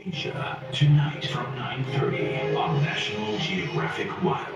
Asia, tonight from 9:30 on National Geographic Wild.